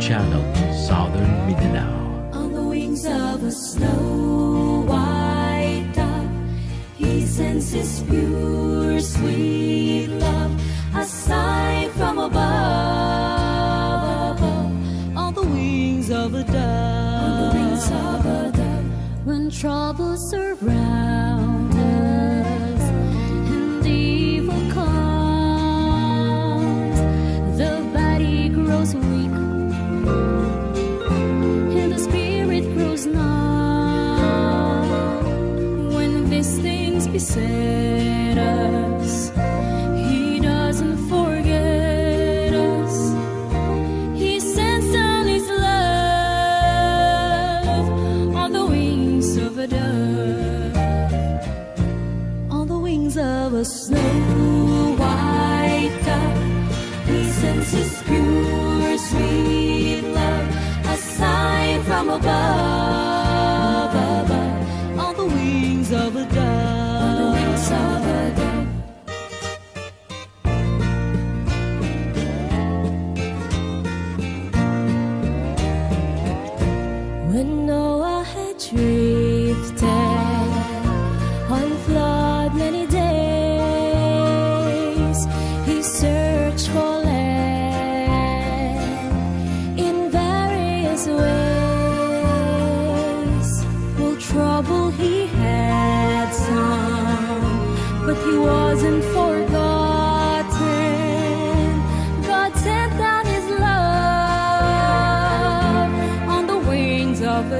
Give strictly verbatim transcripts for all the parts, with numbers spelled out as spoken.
Channel, Southern Mindanao. On the wings of a snow white dove, He sends His pure, sweet love, a sign from above, above. On the wings of a dove, on the wings of a dove, when troubles surround us and evil comes, the body grows weak and the spirit grows numb. When these things beset us, He doesn't forget us. He sends down His love on the wings of a dove, on the wings of a snow white dove. He sends His pure, sweet love, a sign from above, above. On the wings of a dove, on the wings of a dove. When Noah had drifted on flood many days, he searched for land in various ways. Well, trouble he had some, but he wasn't forgotten. God sent down His love on the wings of a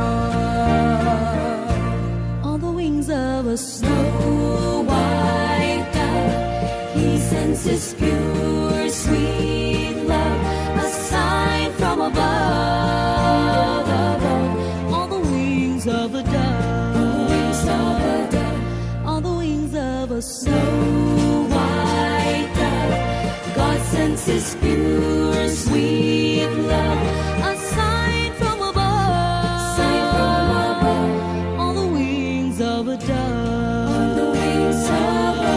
dove, on the wings of a snow white dove. He sends His pure, sweet love, a sign from above, above. On the wings of a dove, on the wings of a dove, on the wings of a snow white dove. God sends His pure, sweet love, a sign from above, sign from above. On the wings of a dove, on the wings of a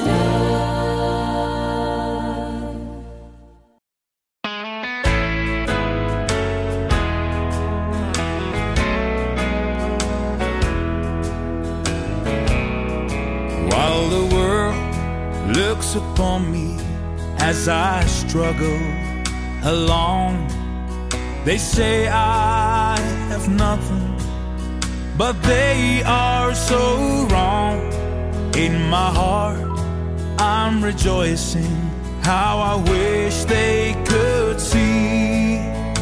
dove. While the world looks upon me as I struggle along, they say I have nothing, but they are so wrong. In my heart I'm rejoicing, how I wish they could see.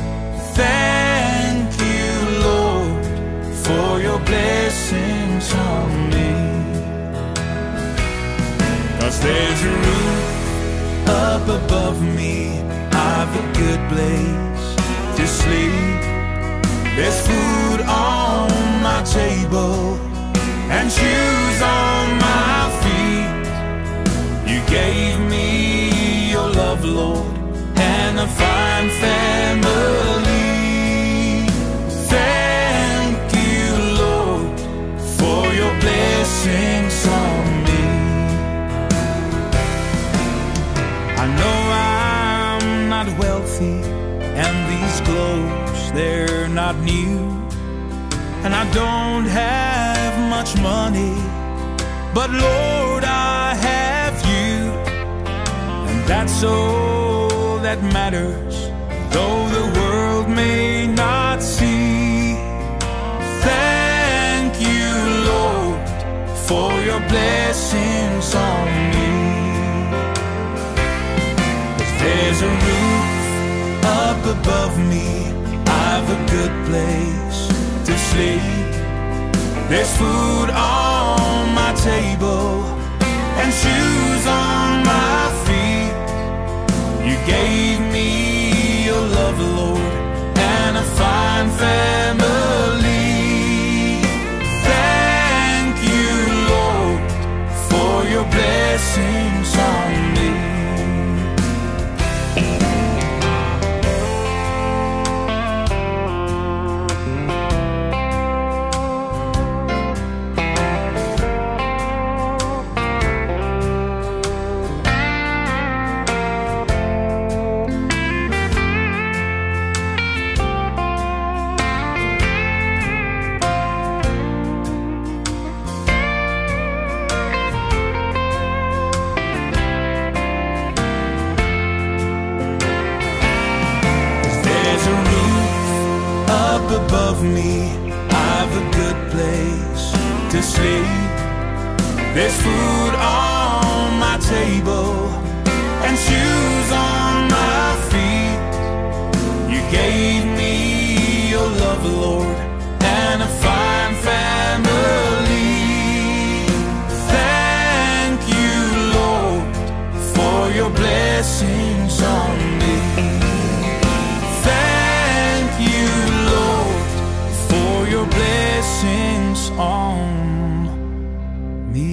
Thank you, Lord, for your blessings on me. 'Cause there's a roof up above me, I've a good place to sleep. There's food on my table and shoes on my feet. You gave me your love, Lord, and a fine family. Thank you, Lord, for your blessings on me. I know I'm not wealthy, and these clothes, they're not new, and I don't have much money, but Lord, I have you, and that's all that matters, though the world may not see. Thank you, Lord, for your blessings on me. There's a roof up above me, I've a good place to sleep. There's food on my table and shoes on my feet. You gave me your love, Lord, and a fine family. Thank you, Lord, for your blessings on me. me I've a good place to sleep. There's food on my table and shoes on my feet. You gave me your love, Lord, and a fine family. Thank you, Lord, for your blessings on me. Thank you, Lord, for your blessings on me.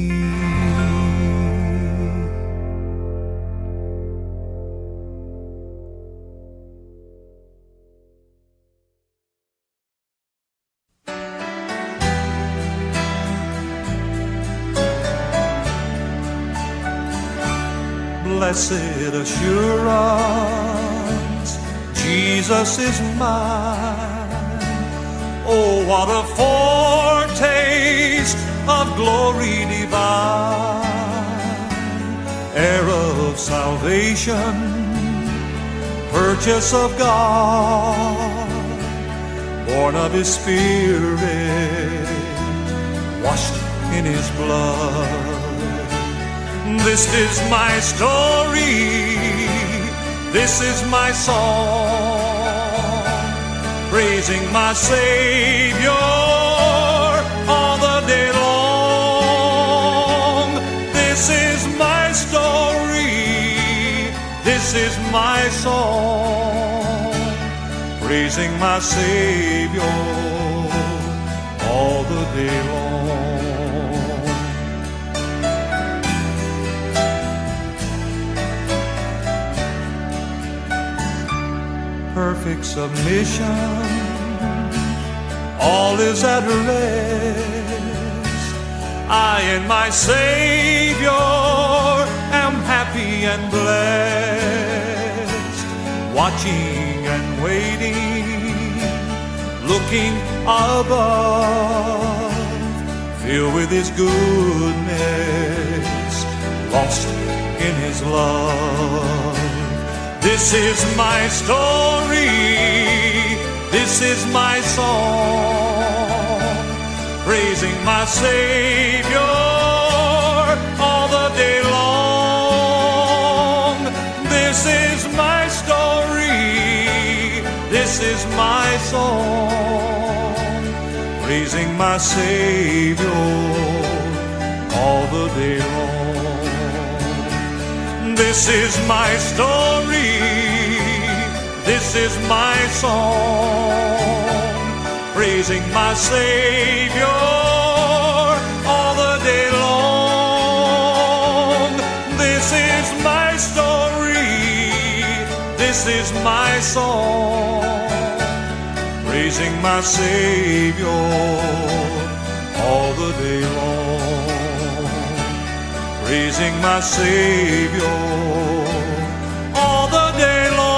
Blessed assurance, Jesus is mine. Oh, what a foretaste of glory divine, heir of salvation, purchase of God, born of His Spirit, washed in His blood. This is my story, this is my song, praising my Savior all the day long. This is my story, this is my song, praising my Savior all the day long. Perfect submission, all is at rest. I and my Savior am happy and blessed, watching and waiting, looking above, filled with His goodness, lost in His love. This is my story, this is my song, praising my Savior all the day long. This is my story, this is my song, praising my Savior all the day long. This is my story, this is my song, praising my Savior all the day long. This is my story, this is my song, praising my Savior all the day long. Praising my Savior all the day long.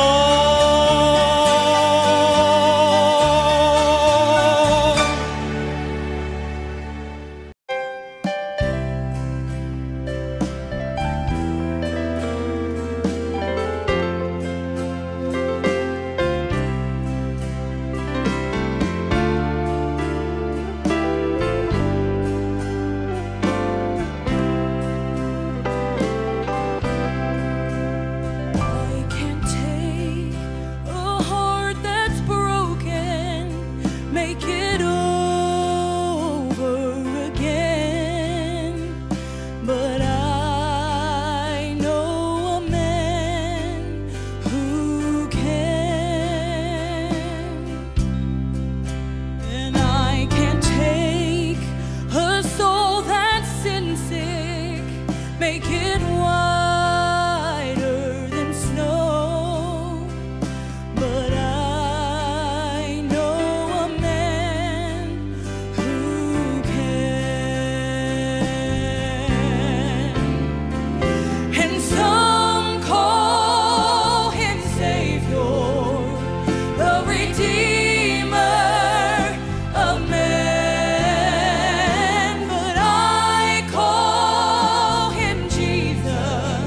Jesus.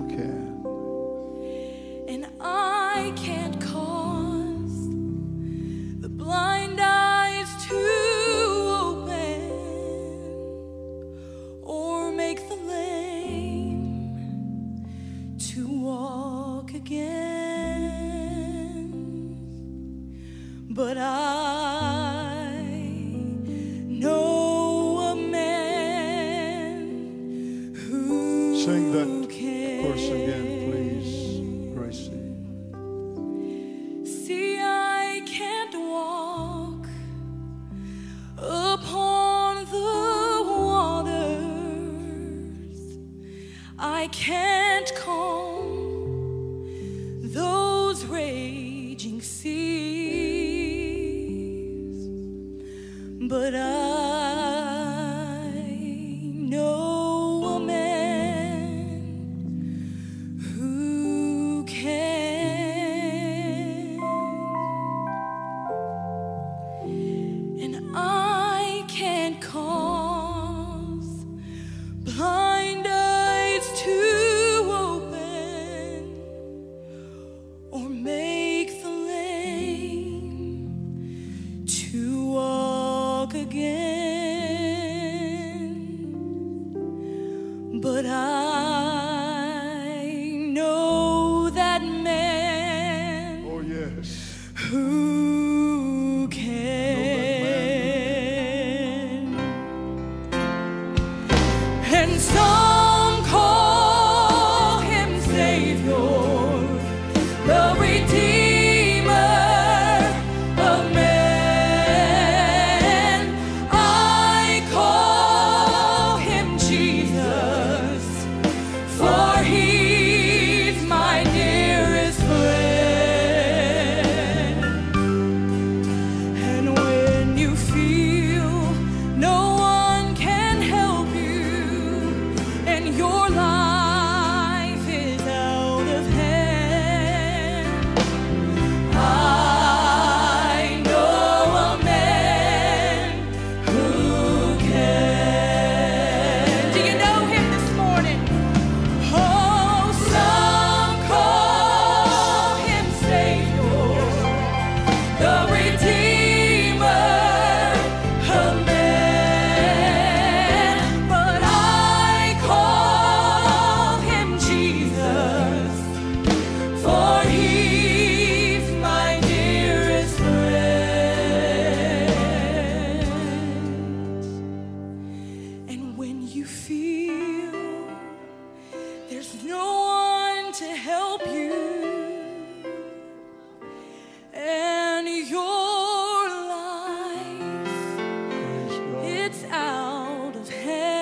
can. And I can't cause the blind eyes to open or make the lame to walk again. But I know a man who Sing that can. verse again, please, Gracie. See, I can't walk upon the waters. I can't calm those raging seas. But I know a man who can. And I can't cause blind eyes to open or make the lame to walk again. But I know that man Oh, yes. who can. And some call him Savior, the Redeemer of men. I call him Jesus, for he's my dearest friend. And when you feel no one can help you and your life is out of hand, I know a man who can. Do you know him this morning? Oh, some call him Savior, the Redeemer of men. But I call him Jesus, for he's my dearest friend. And when you feel there's no one to help you and your life Praise God. it's out of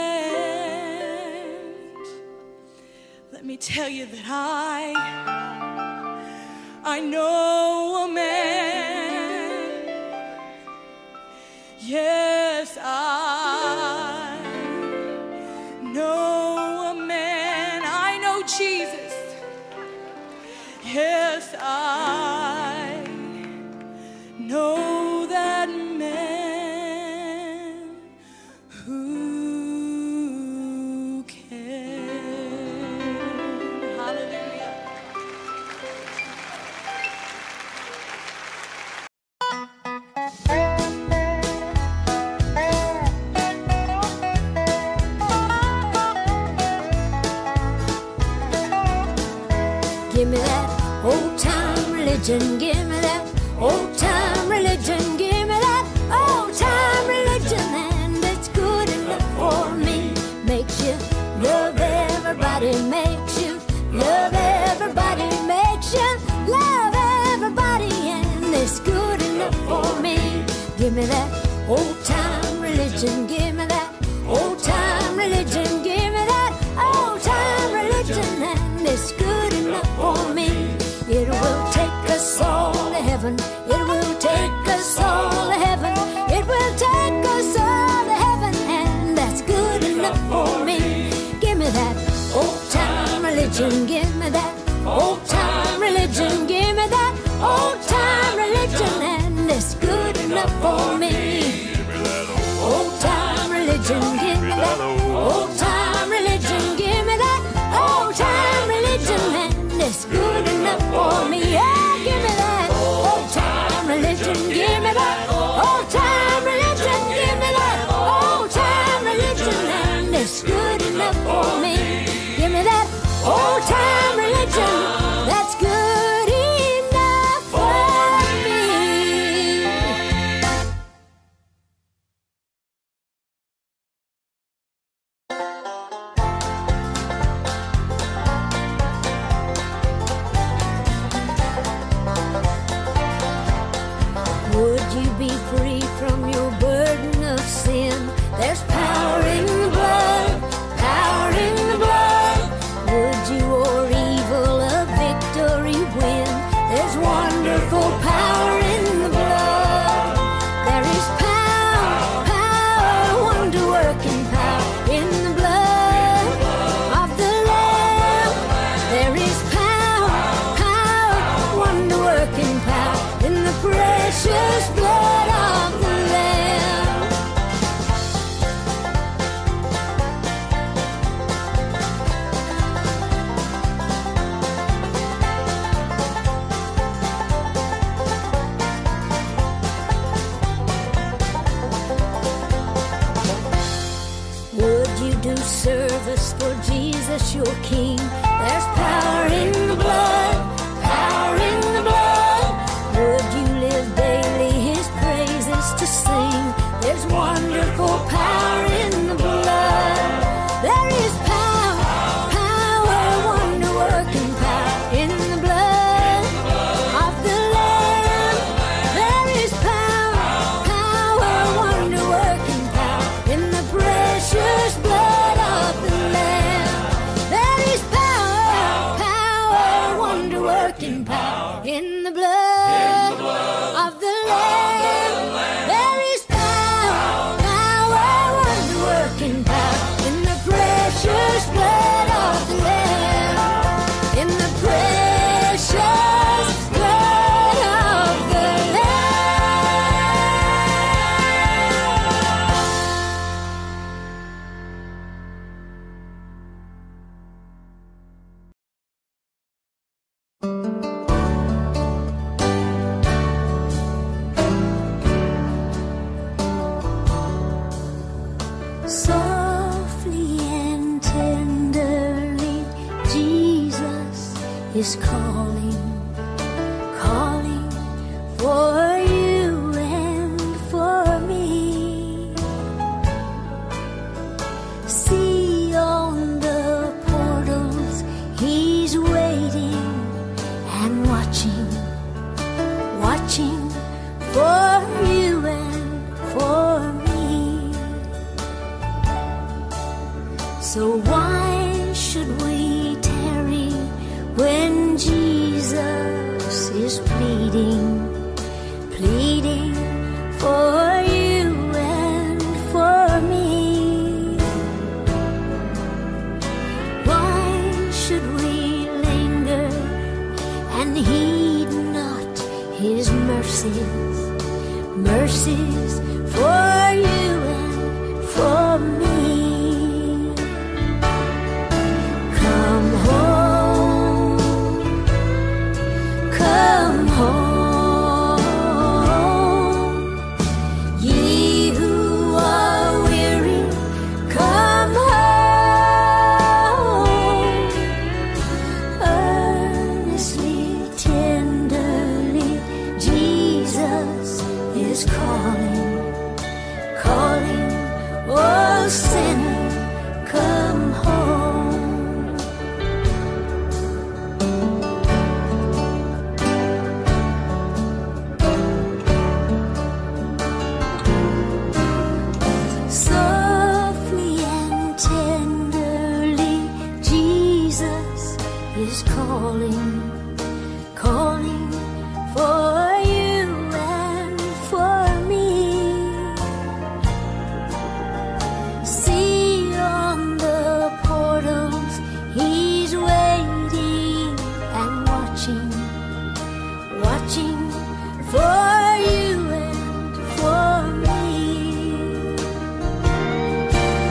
hand, let me tell you that I I know a man. Yes, I know a man. I know Jesus. Yes, I know that man who can. Hallelujah. Give me that old time religion, give me that old time religion, give me that old time religion, and it's good enough for me. Makes you love everybody, makes you love everybody, makes you love everybody, and it's good enough for me. Give me that old time religion, give me that old time religion, give me that old time religion, and it's good enough for me. It will take us all to heaven. It will take us all to heaven. It will take us all to heaven, and that's good enough for me. Give me that old time religion. Give me that old time religion. Give me that old time religion, and it's good enough for me. Old time religion. Give me that old time religion. Give me that old time religion. it's good enough for me. Yeah, give me that old time religion. Give me that old time religion. Give me that old time religion, and it's good enough for me. Give me that old time religion. That's good enough for me. Would you be free from your burden of sin? There's power in the blood, power in the blood. Would you or evil a victory win? There's wonderful power in the blood. There is power, power, wonder-working power in the blood of the Lamb. There is power, power, wonder-working power in the precious blood of the Lamb. Would you do service for Jesus your King? There's power in the blood, power in the blood. Would you live daily his praises to sing? There's wonderful power in the blood. There is power, power, wonder-working power in the blood of the Lamb. There is power, power, wonder-working power in the precious blood of the Lamb. There is power, power, wonder-working power in the blood of the Lamb. There is power, power, wonder-working power in the precious blood of the Lamb. In the precious blood of the Softly and tenderly, Jesus is calling, calling for you and for me. See on the portals, he's waiting and watching, watching for you and for me. So why should we tarry when Jesus is pleading, pleading for you and for me? Why should we linger and heed not his mercies, mercies for you and for me? Come home, come home, ye who are weary, come home. Earnestly, tenderly, Jesus is calling, calling, oh sinner, come home. Softly and tenderly, Jesus is calling, calling for you and for me. See on the portals, he's waiting and watching, watching for you and for me.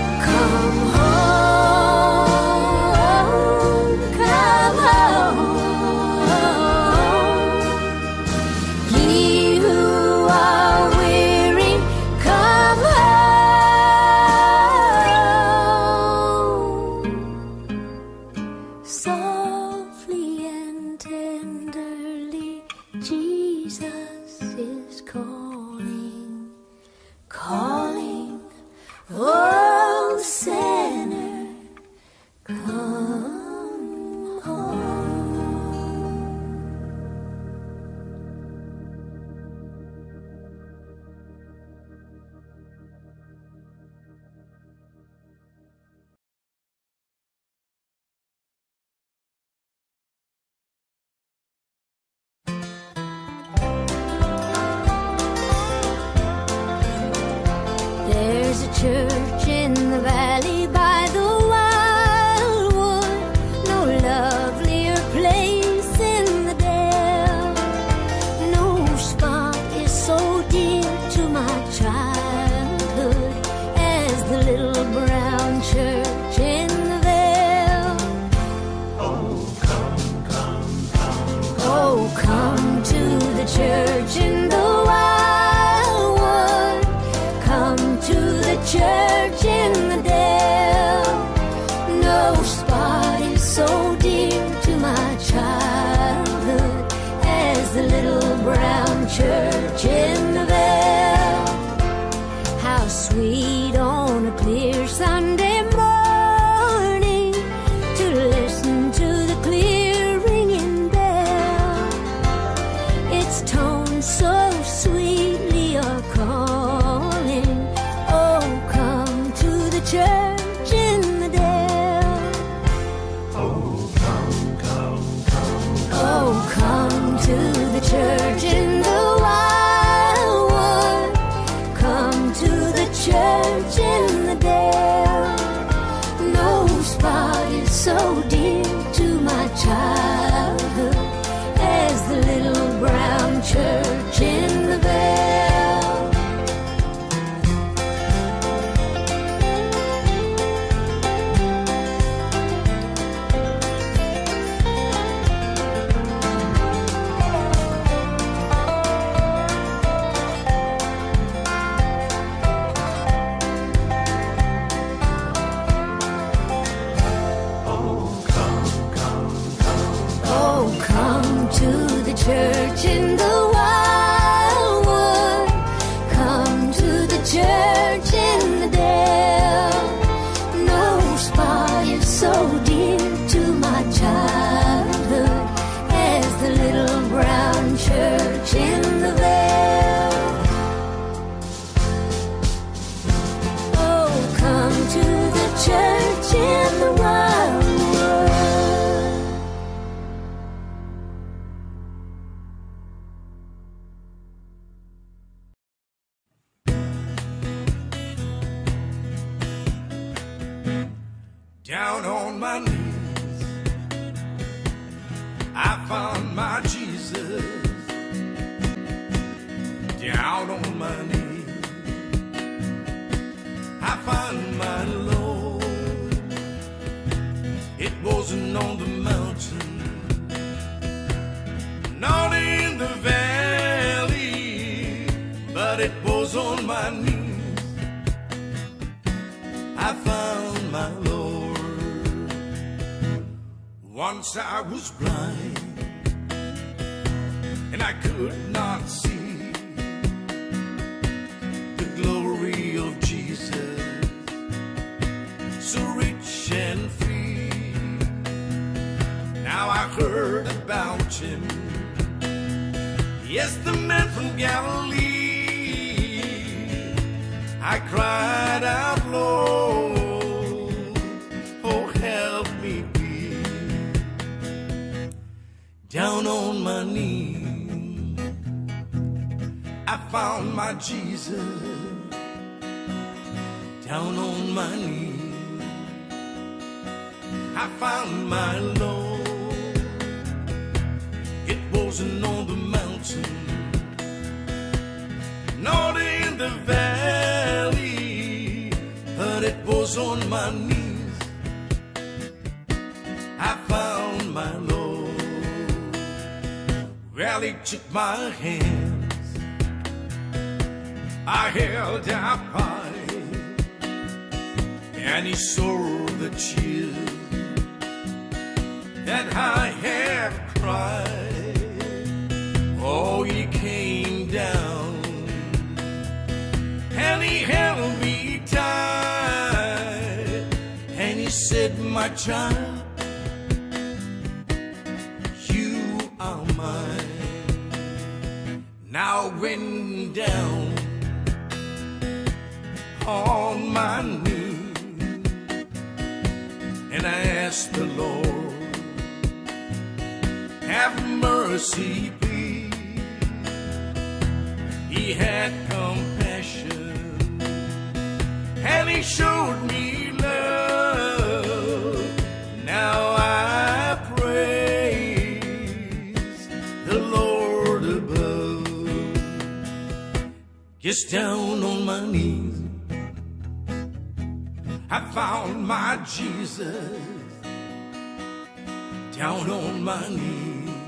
Come home, come home, little brown church in the vale. How sweet on a clear Sunday morning to listen to the clear ringing bell. Its tones so sweetly are calling, oh, come to the church in the dale. Oh, come, come, come. Oh, come to the church in the wildwood. Come to the church in the dale. No spot is so dear to my childhood as the little brown church in the vale. Oh, come to the church in the wildwood. Come to the church in the dale. No spot is so dear to my childhood as the little brown church in the vale. Oh, come to the church in the wildwood. Down on my knees, I found my Jesus. Down on my knees, I found my Lord. It wasn't on the mountain, not in the valley, but it was on my knees. I found my Lord. Once I was blind, and I could not see the glory of Jesus, so rich and free. Now I heard about him, yes, the man from Galilee. I cried out, Lord, oh, help me. Down on my knees, I found my Jesus. Down on my knees, I found my Lord. It wasn't on the mountain, not in the valley, but it was on my knees. I found my Lord. Well, he took my hands, I held out high, and he saw the tears that I had cried. Oh, he came down, and he held me tight, and he said, my child, now went down on my knees, and I asked the Lord, have mercy, please. He had compassion, and he showed me love. Now I praise the Lord above. Just down on my knees, I found my Jesus. Down on my knees,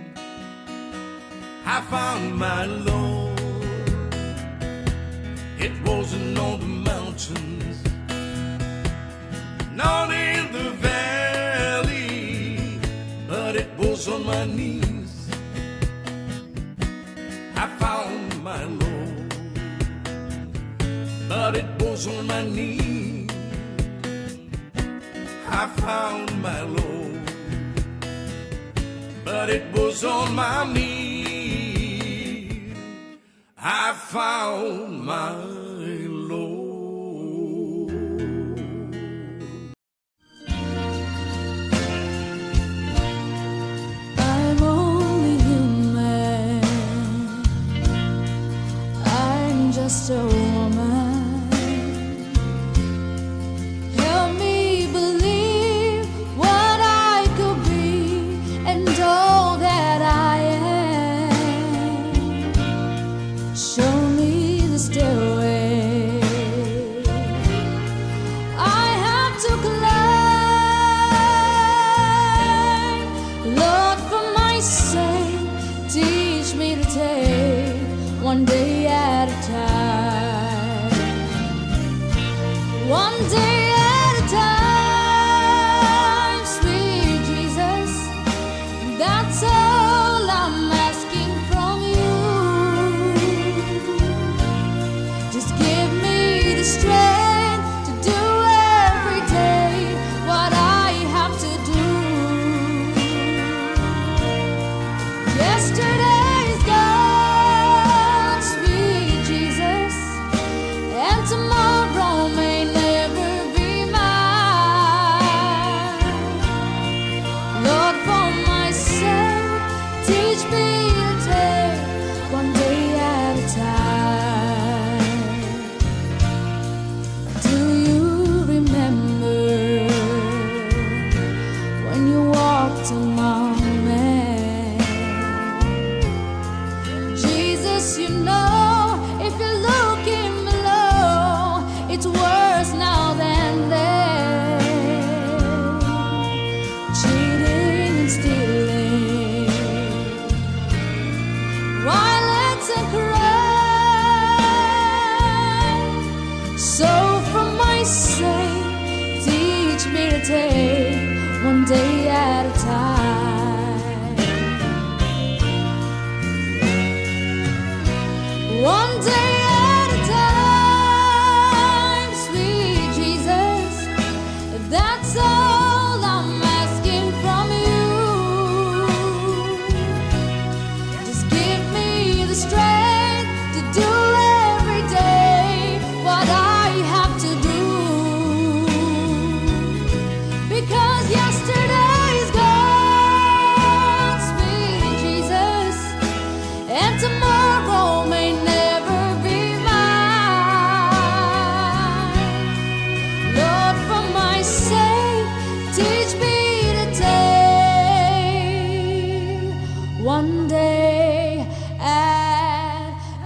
I found my Lord. It wasn't on the mountains, not in the valley, but it was on my knees. but it was on my knee I found my Lord, but it was on my knee I found my Lord. I'm only human, I'm just a woman. Help me believe what I could be and all that I am. Show me the stairway I have to climb. Lord, for my sake, teach me to take one day at a time. One day at a time, sweet Jesus, that's all I'm asking from you. Just give me the strength to do every day what I have to do. Yesterday's gone, sweet Jesus, and tomorrow may never be mine. Lord, for my sake, teach me to take one day at a time. Do you remember when you walked among men? Jesus, you know, if you're looking below, it's worse now than then. Cheating and stealing, violence and crime. So for my sake, teach me to take one day at a time. One day at a time, sweet Jesus, that's all I'm asking from you. Just give me the strength to do every day what I have to do. Because yesterday's gone, sweet Jesus, and tomorrow may never be mine. Lord, for my sake, teach me to take one day at a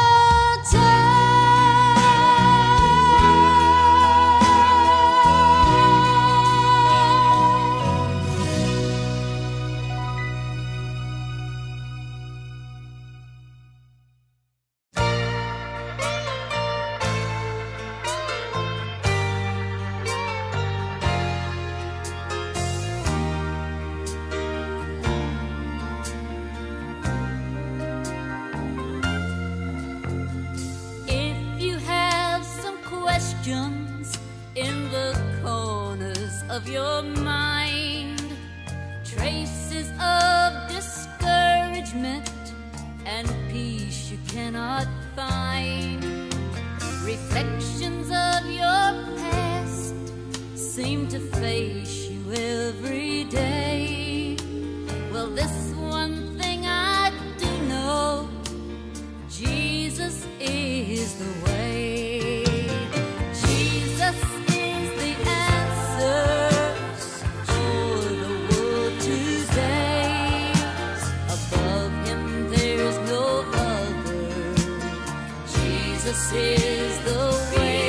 If you have some questions in the corners of your mind, traces of discouragement and peace you cannot find, reflections of your past seem to face you every day. Well, this one thing I do know, Jesus is the way. Jesus is the answer for the world today. Above him there's no other. Jesus is the way.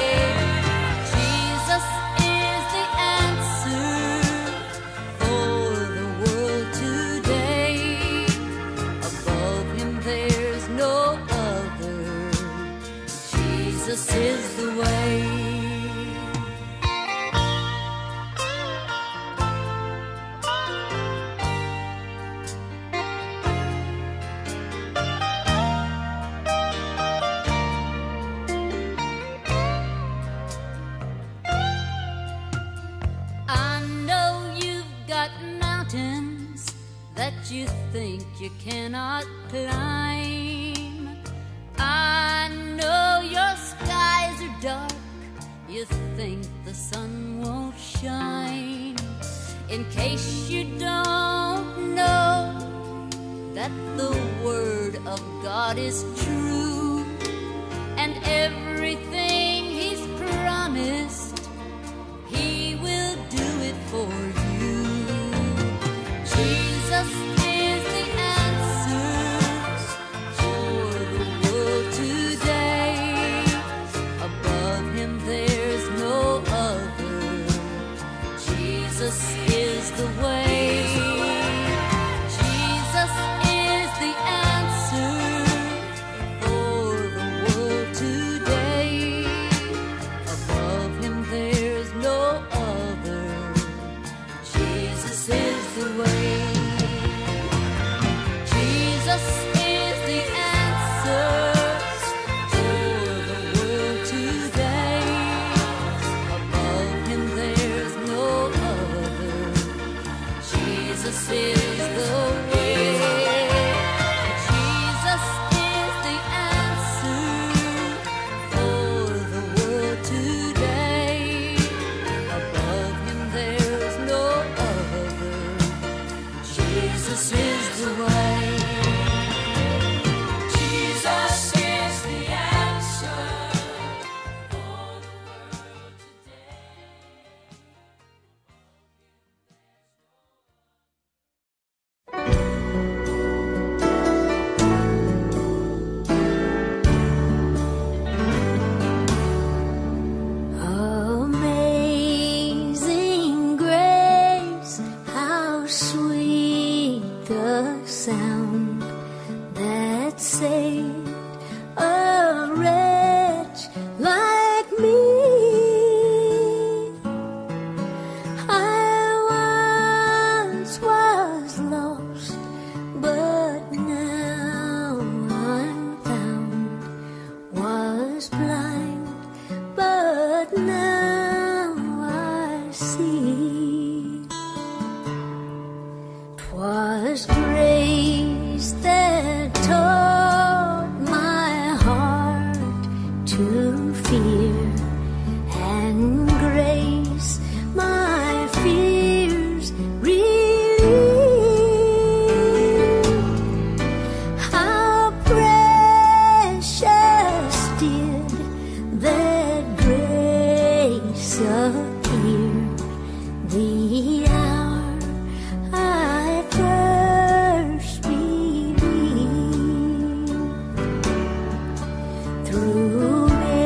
Jesus is the answer for the world today. Above him there's no other. Jesus is the way. that you think you cannot climb. I know your skies are dark, you think the sun won't shine. In case you don't know that the word of God is true, and everything He's promised, He will do it for you. Jesus is the answer for the world today. Above Him there's no other. Jesus is the way. Jesus is the answer for the world today. Above Him there's no other. Jesus is the way. Jesus is the answer for the world today. Above Him there's no other. Jesus is the way. Jesus is the answer for the world today. Above Him there's no other. Jesus is the way. Jesus is the answer for the world today. Amazing grace, how sweet the sound that saved a wretch like me. I once was lost, but now I'm found. Was blind, but now I see. 'Twas grace that taught my heart to fear, and grace my fears relieved. How precious did that grace appear the hour I first believed. Through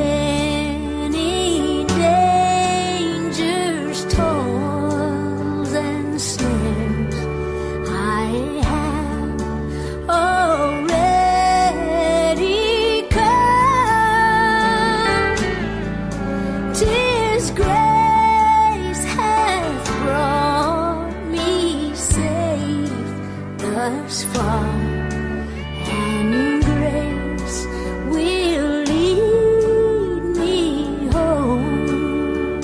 many dangers, toils, and snares, I have already come. 'Tis grace hath brought me safe thus far, and grace will lead me home.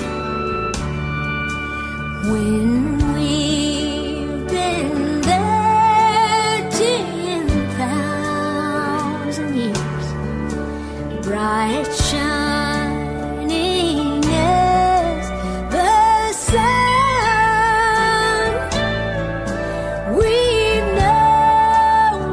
When we've been there ten thousand years, bright shining as the sun, we've known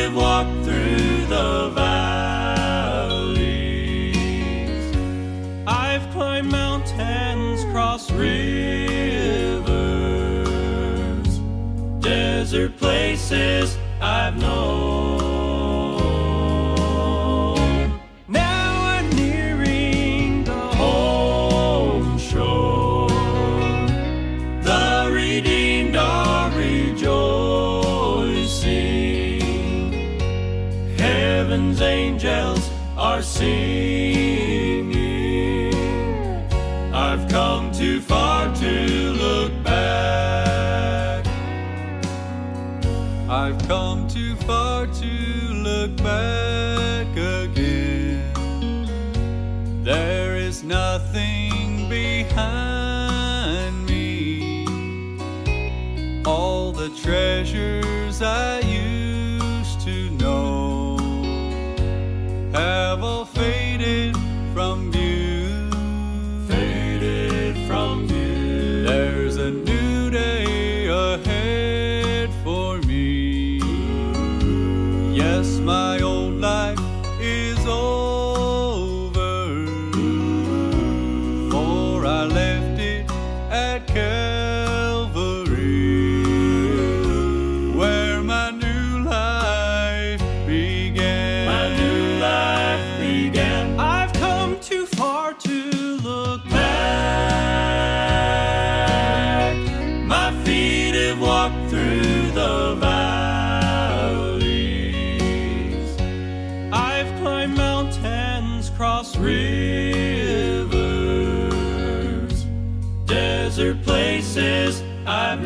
have walked through the valleys. I've climbed mountains, crossed rivers, desert places I've known. Now I'm nearing the home shore. The redeemed are rejoicing. Heaven's angels are singing. I've come too far to look back. I've come too far to look back again. There is nothing behind me. All the treasures I used to know have all faded from view. Faded from view. There's a new day ahead for me. Yes, my old life is over, for I left it at Calvary, where my new life began. My new life began. I've come too far to look back. My feet have walked through the valleys. I've climbed mountains, crossed rivers, desert places I've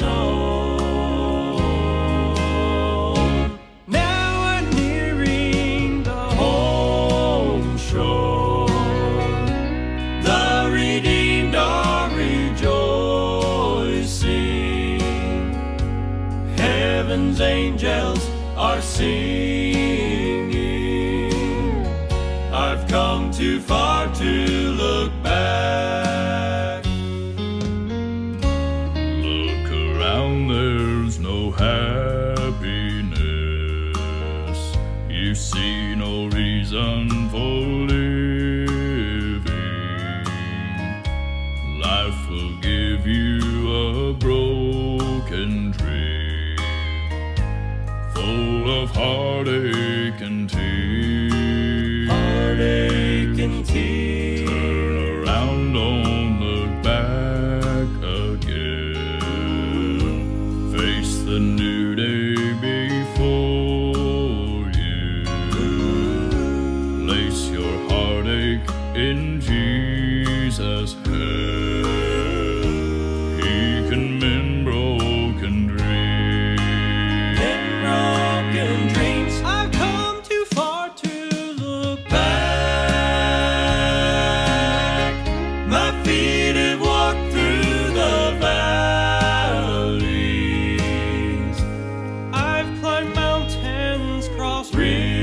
known. Now I'm nearing the home shore. The redeemed are rejoicing. Heaven's angels are singing. I've come too far to look back. Look around, there's no happiness. You see no reason for living. Life will give you a broken dream, full of heartache and tears. Heartache and tears. Turn around, don't look back again. Face the new day before you. Place your heartache in Jesus' hand. He can mend broken dreams. In broken dreams. I've come too far to look back. My feet have walked through the valleys. I've climbed mountains, crossed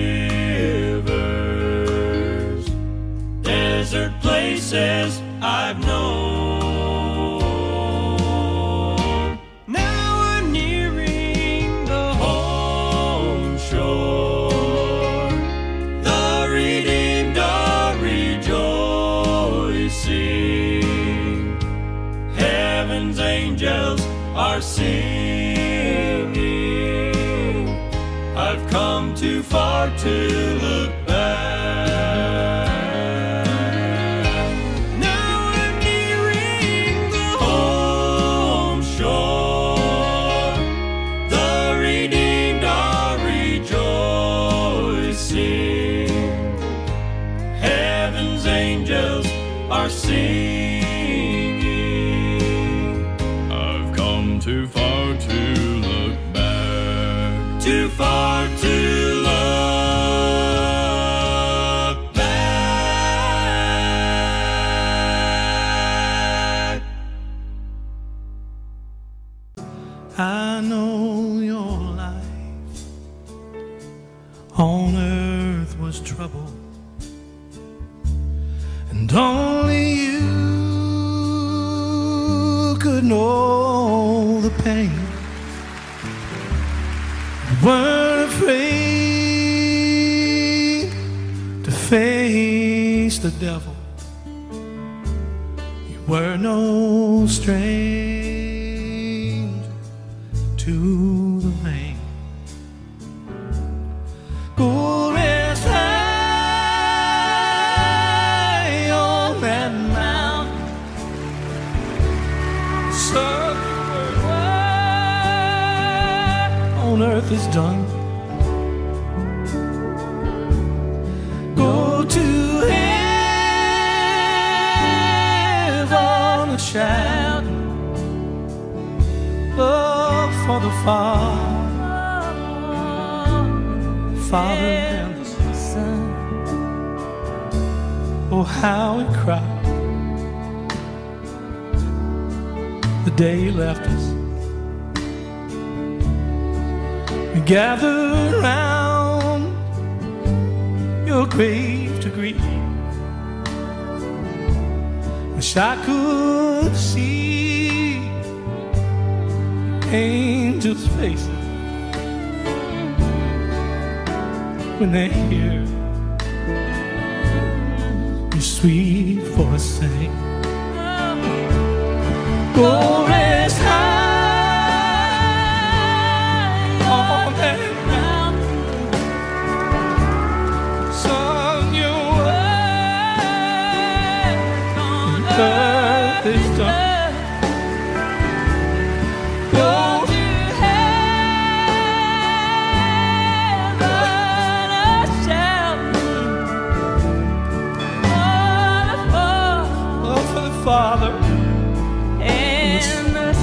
rivers, desert places I've known. Now I'm nearing the home shore. The redeemed are rejoicing. Heaven's angels are singing. I've come too far to look back. Now I'm nearing the home shore. The redeemed are rejoicing. Heaven's angels are singing. I've come too far to look back. Too far to look back. I know your life on earth was trouble, and only you could know the pain. You weren't afraid face the devil. You were no stranger to the pain. Go rest high on that mountain. Son, on earth is done. Go to heaven and shout love for the Father, Father and the Son. Oh, how he cried the day he left us. We gathered round your grave to grieve. Wish I could see angels' faces when they hear your sweet voice sing. Go rest high on that mountain. Son, your work on earth is done. Go to heaven and shout love for the Father and the Son.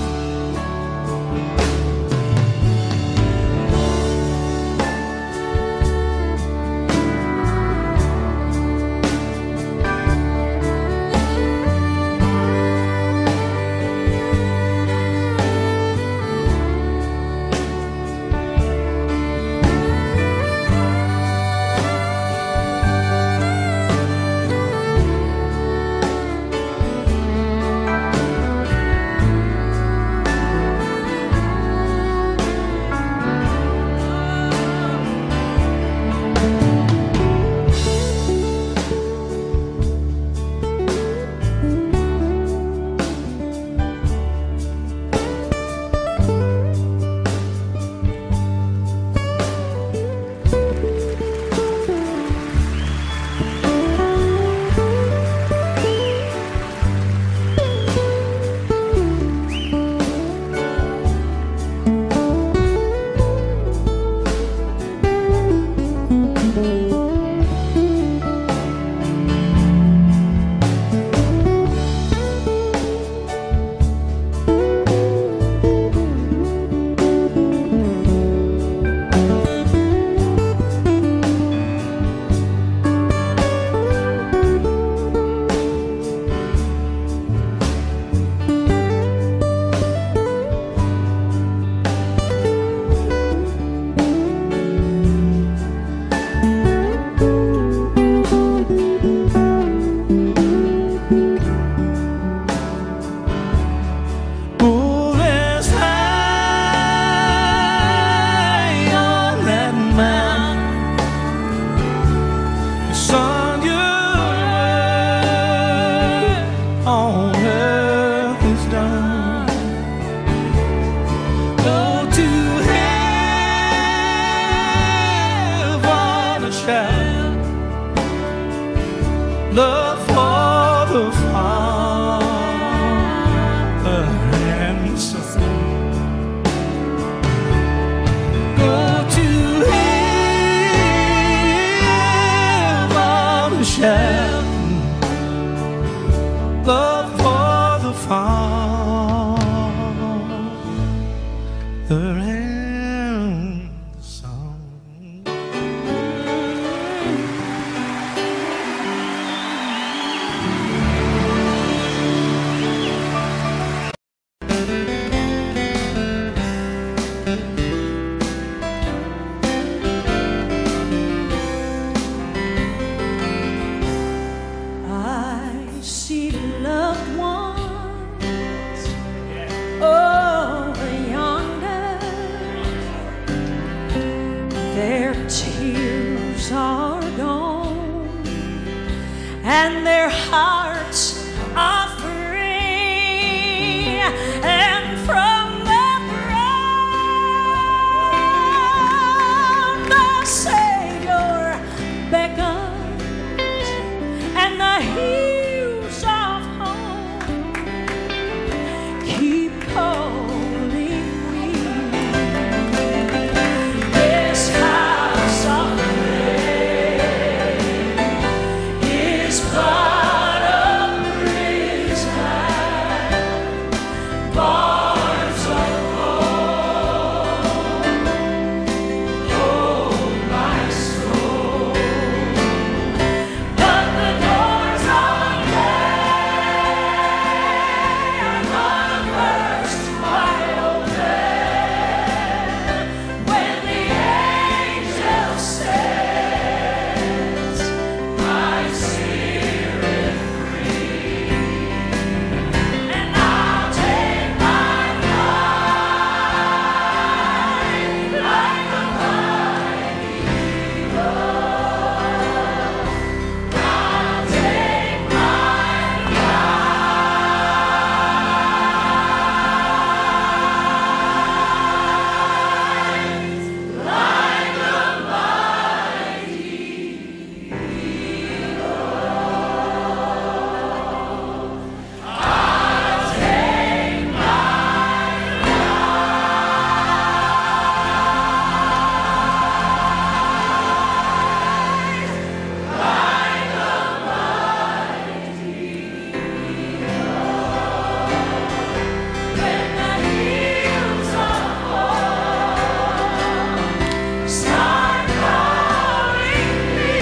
Love for the Father and Son. Go to heaven and shout love for the Father and Son. Tears are gone. and their hearts are free, and from the ground the Savior beckons, and the hills of home keep calling me. This house of faith is part of Grace Land, bars of gold, hold my soul, but the doors are there, gonna burst wide open when the angel says, "My spirit free," and I'll take my flight like a mighty eagle. I'll take my when the hills of home start calling me.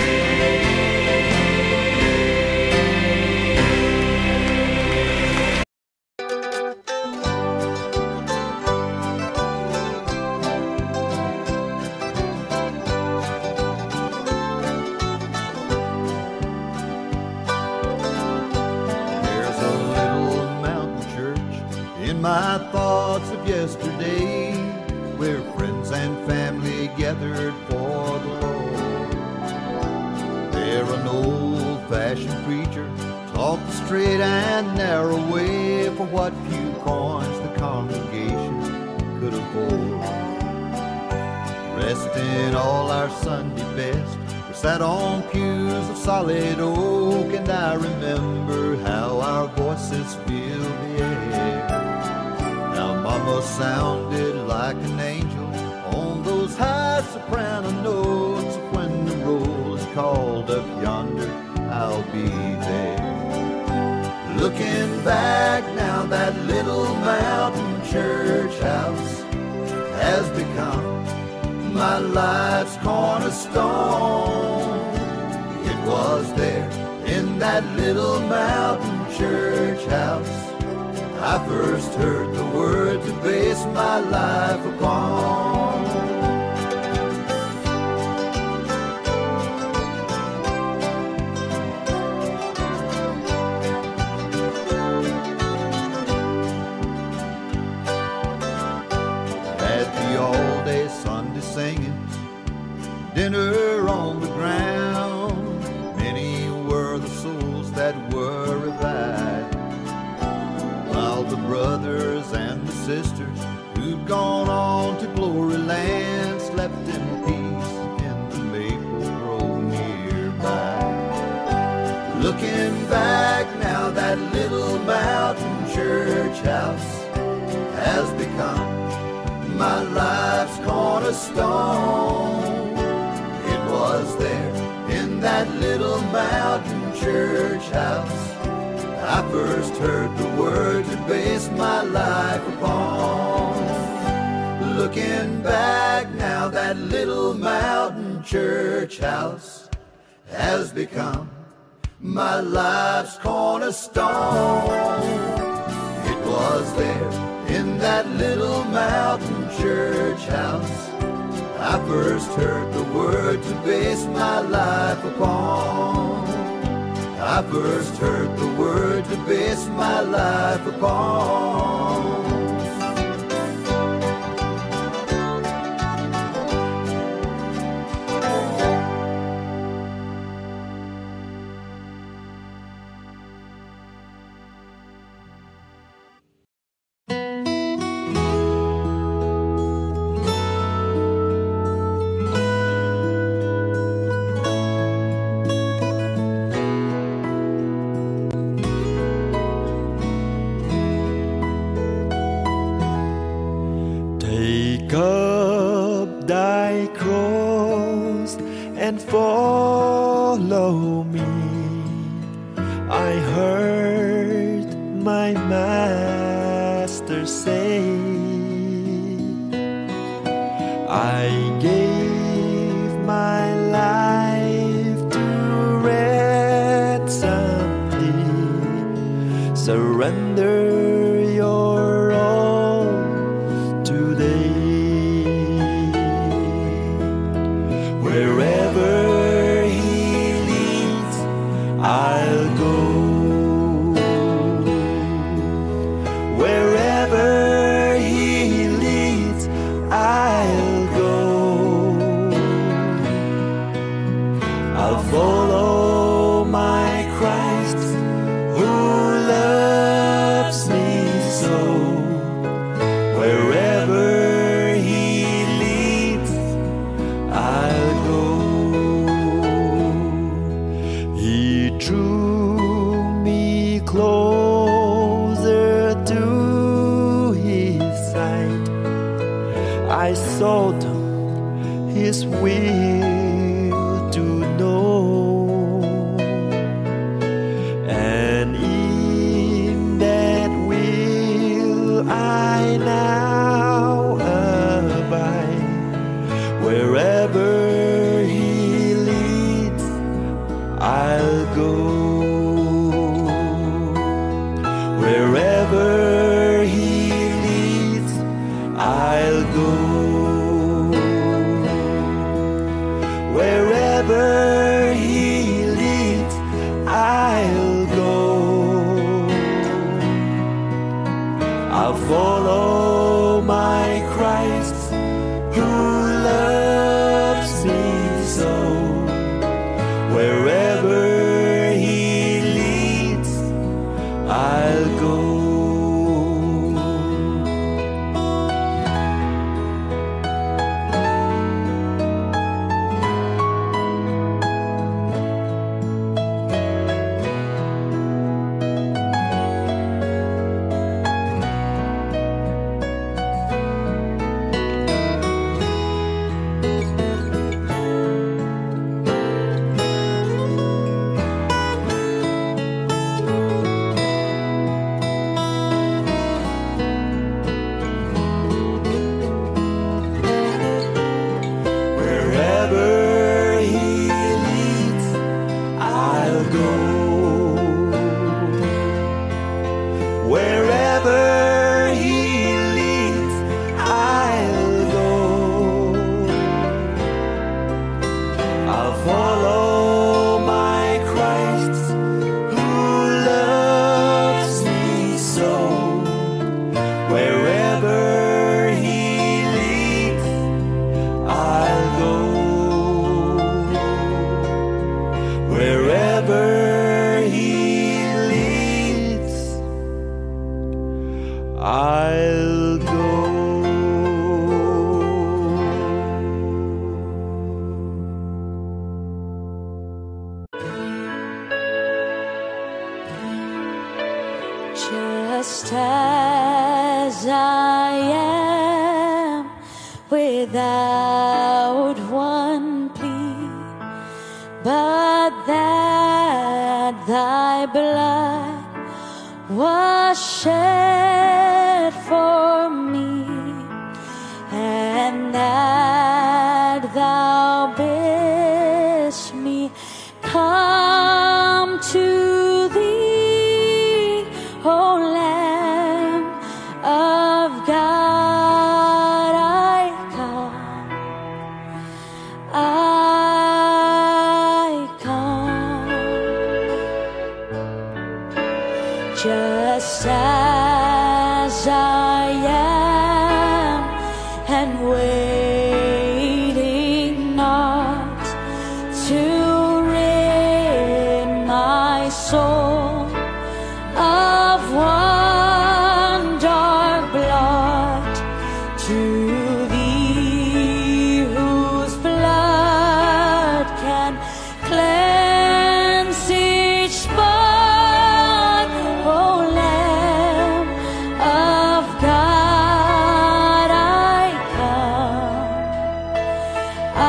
There's a little mountain church in my thoughts of yesterday, where friends and family gathered for the Lord. There an old-fashioned preacher taught the straight and narrow way for what few coins the congregation could afford. Dressed in all our Sunday best, we sat on pews of solid oak, and I remember how our voices filled the air. Now Mama sounded like an angel on those high soprano notes. When the roll is called up yonder, I'll be there. Looking back now, that little mountain church house has become my life's cornerstone. It was there in that little mountain church house I first heard the word to base my life upon. At the all-day Sunday singing, dinner on the ground, many were the souls that were revived, while the brothers and the sisters who'd gone on to glory land slept in peace in the maple grove nearby. Looking back now, that little mountain church house has become my life's cornerstone. It was there in that little mountain church house I first heard the word to base my life upon. Looking back now, that little mountain church house has become my life's cornerstone. It was there in that little mountain church house I first heard the word to base my life upon. I first heard the word to base my life upon. cross and follow me. I heard my master say, I gave my life to ransom thee. Surrender your all today. Wherever he leads, I'll go. Wherever he leads, I'll go. I'll follow my Christ who loves me so. Wherever he leads, I'll go. He drew me closer to his side. I sought his will to know, and in that will I now abide. Wherever he leads, I'll go. Wherever he leads, I'll go. Wherever he leads, I'll go. I'll follow my Christ who loves me so. Wherever he leads, I'll go. Wherever he leads, I'll go. Wherever he leads, I'll go. I'll follow my Christ who loves me so. Wherever he leads, I'll go. Wherever he leads, I'll go. Just as I am, without one plea, but that thy blood was shed for me, and that thou bidst me come to thee, O Lamb of God, I come, I come. Just as I am, and waiting not to rid my soul of one dark blot, to thee whose blood can cleanse each spot, O Lamb of God, I come, I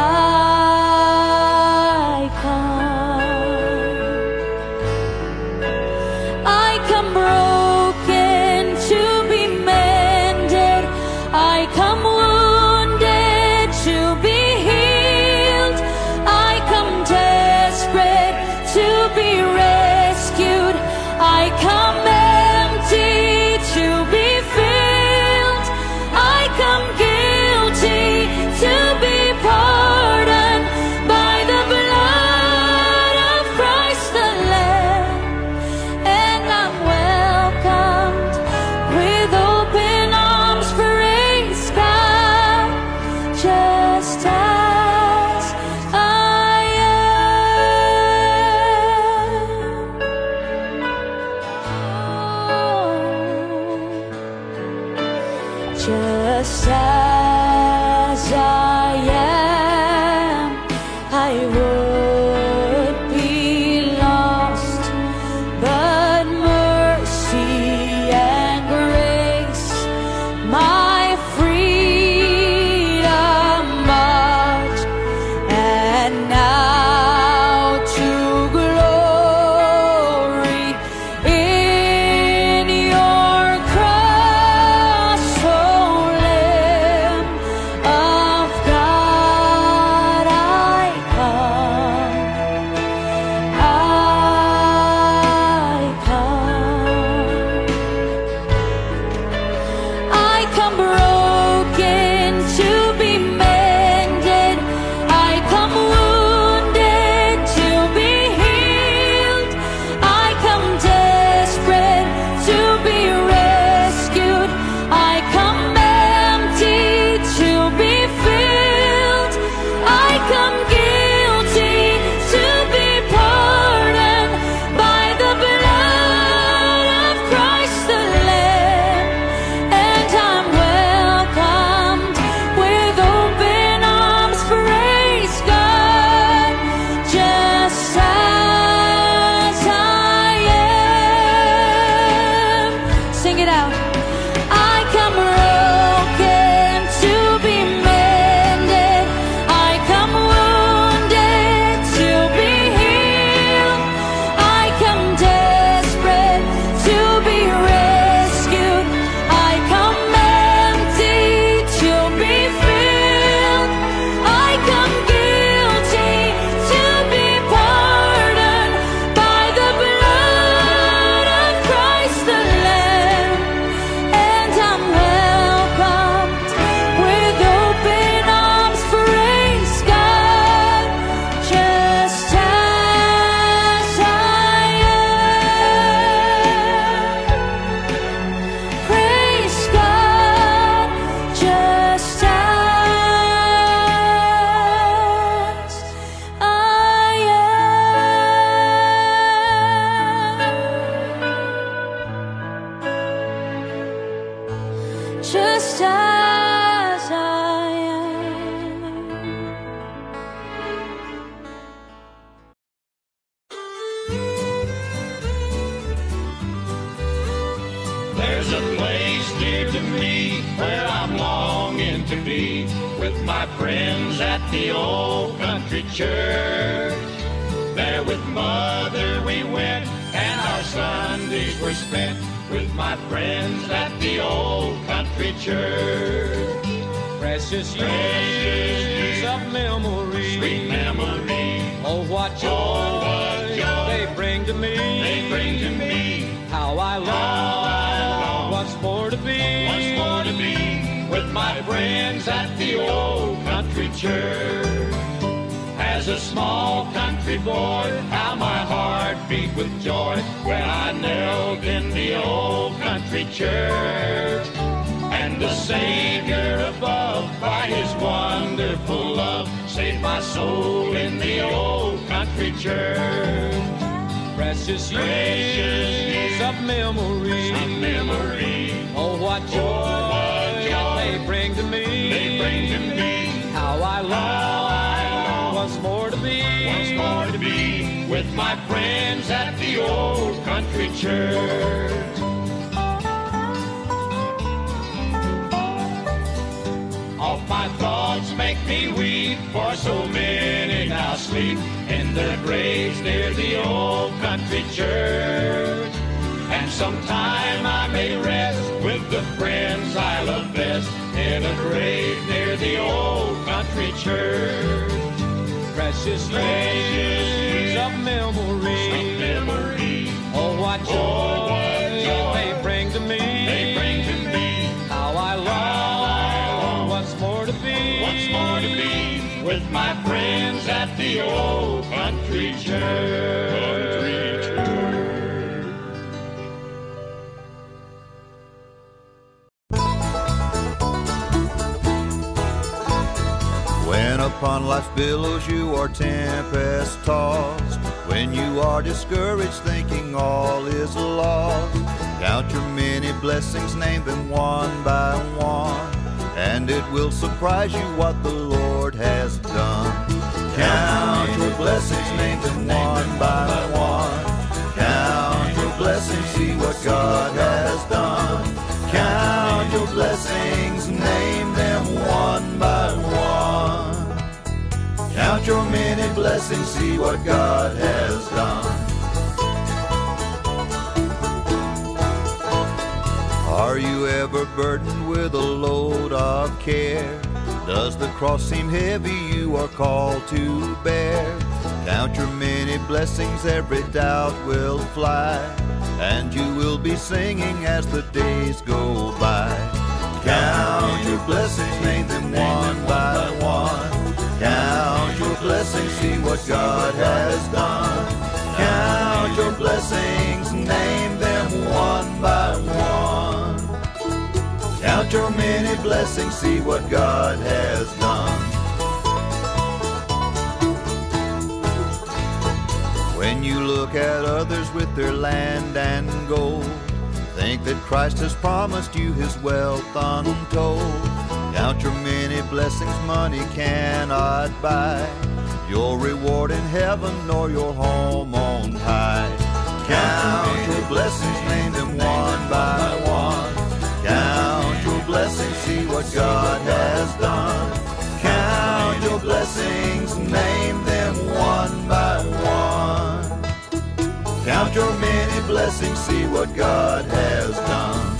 There's a place dear to me where I'm longing to be with my friends at the old country church. There with Mother we went, and our Sundays were spent with my friends at the old country church. Precious years of memory, sweet memory. Oh, what joy, oh, what joy they bring to me. They bring to me. How I long, How I long what's more to be. What's more to be with my friends at the old country church. As a small country boy, how my heart beat with joy when I knelt in the old country church. And the Savior above, by His wonderful love, saved my soul in the old country church. Precious years of memory, of memory. Oh, what joy, oh, what joy they bring to me. They bring to me. How I long, How I long what's more to be. What's more to be with my friends at the old country church. All my thoughts make me weep, for so many now sleep in their graves near the old country church. And sometime I may rest with the friends I love best in a grave near the old country church. Precious years of memory, of memory. Oh, what joy, oh, what joy they bring to me. They bring to me. How I long, How I long what's more to be. What's more to be with my friends at the old country church. Country church. When upon life's billows you are tempest tossed, when you are discouraged thinking all is lost, count your many blessings, name them one by one, and it will surprise you what the Lord has done. Count your blessings, name them one by one. Count your blessings, see what God has done. Count your blessings, name them one by one. Count your many blessings, see what God has done. Are you ever burdened with a load of care? Does the cross seem heavy you are called to bear? Count your many blessings, every doubt will fly, and you will be singing as the days go by. Count your blessings, name them one by one. Count your blessings, see what God has done. Count your blessings, name them one by one. Count your many blessings, see what God has done. When you look at others with their land and gold, think that Christ has promised you His wealth untold. Count your many blessings money cannot buy, your reward in heaven nor your home on high. Count your blessings, name them one by one. Count your blessings, see what God has done. Count your blessings, name them one by one. Count your many blessings, see what God has done.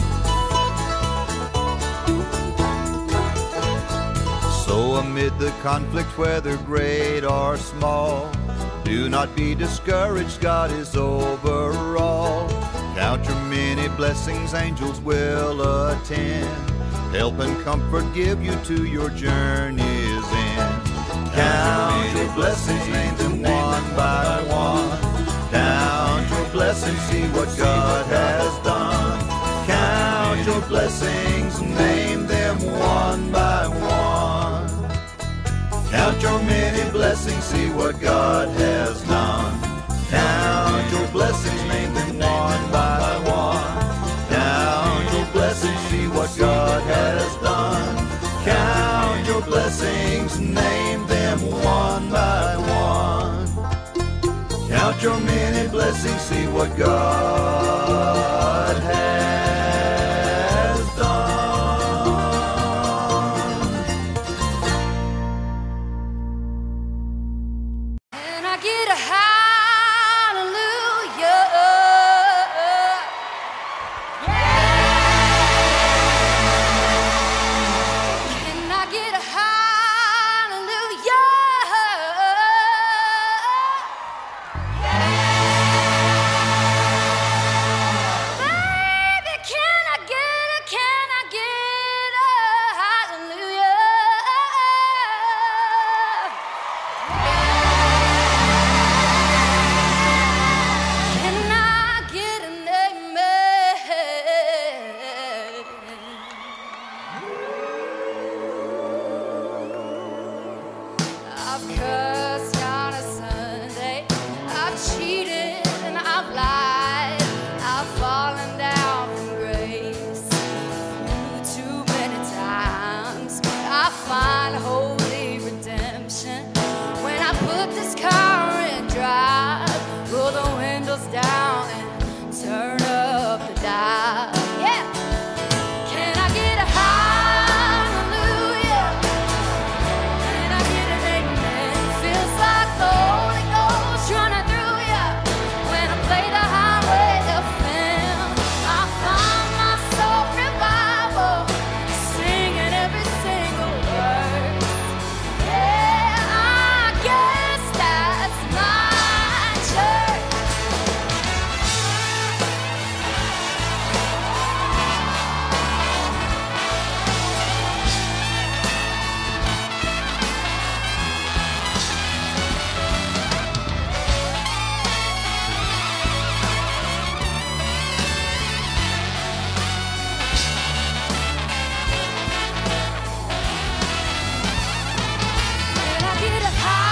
So amid the conflict, whether great or small, do not be discouraged, God is over all. Count your many blessings, angels will attend, help and comfort give you to your journey's end. Count your blessings, name them one by one. Count your blessings, see what God has done. Count your blessings, name them one by one. Count your many blessings, see what God has done. Count your blessings, name them one by one. Count your blessings, see what God has done. Count your blessings, name them one by one. Count your many blessings, see what God has get a hallelujah? Can I get a hallelujah? Baby, can I get a, can I get a hallelujah? Can I get an amen? I've cursed on a Sunday, I've cheated and I've lied, I've fallen down from grace too many times. I find holy redemption when I put this car in drive, roll the windows down and turn up the dial. Yeah. Can I get a hallelujah? Can I get an amen? Feels like the Holy Ghost running through ya when I play the highway F M. I find my soul revival, singing every single word. Yeah, I guess that's my church. Can I get a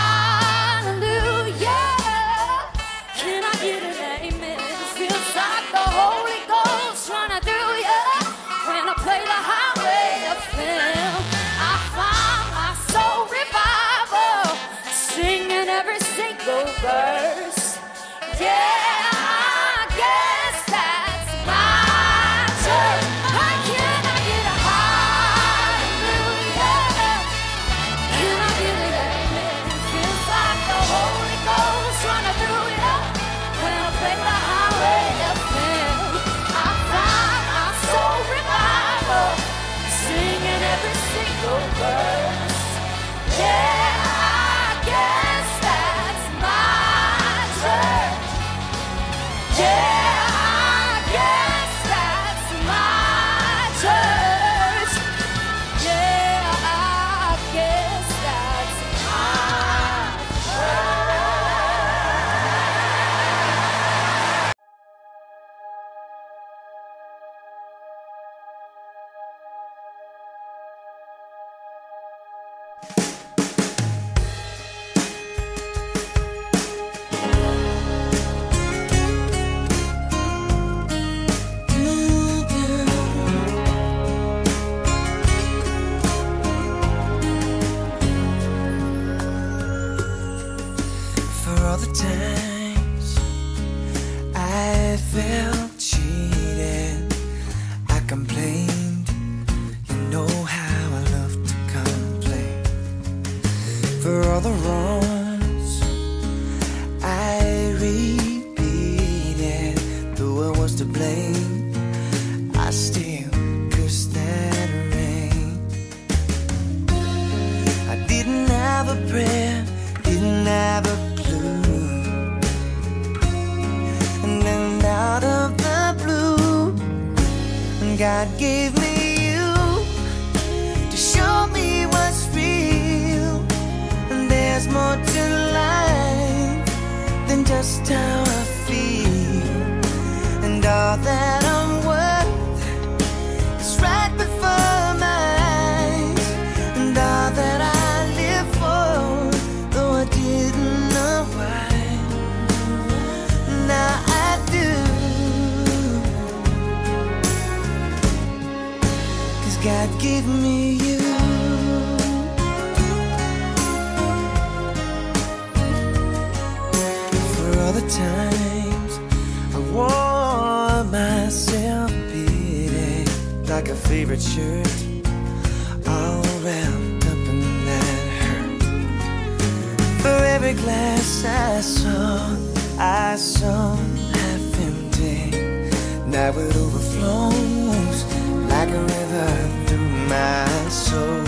hallelujah? Can I get an amen? Feels like the Holy Ghost running through ya when I play the highway F M. I find my soul revival, singing every single verse. Yeah, I guess that's my church. Hey, can I get a hallelujah? Can I get an amen? Feels like the Holy Ghost running through ya when I play the highway F M. I find my soul revival, singing every single verse. Yeah, I guess that's my church. Yeah, I guess that's my church. Yeah, I guess that's my church. For all the times I felt cheated, I complained. You know how I love to complain. For all the wrongs I repeated, though I was to blame, I still cursed that rain. I didn't have a prayer, didn't have a clue, and then out of the blue, God gave me you to show me what's real. And there's more to life than just how I feel, and all that I'm worth is right before my eyes, and all that I live for, though I didn't know why, now I do. 'Cause God gave me you. For all the times I wore myself pity like a favorite shirt, all wrapped up in that hurt. For every glass I saw, I saw half empty. Now it overflows like a river through my soul.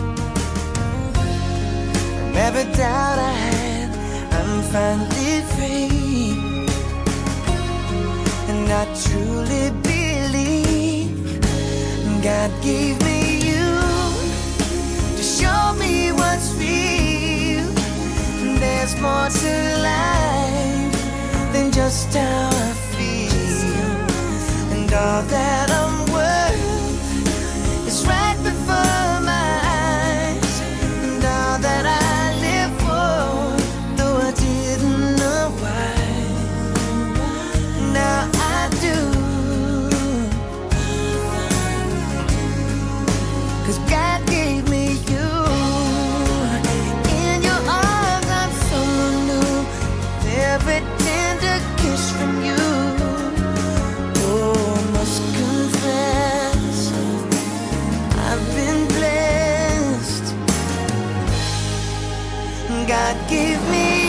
From every doubt I had, I'm finally free. And I truly believe God gave me you to show me what's real. There's more to life than just how I feel. And all that I'm worth is right before my eyes. And all that I live for, though I didn't know why, now I do. 'Cause God gave me you. In your arms I'm someone new, every tender kiss from you. Oh, must confess, I've been blessed. God gave me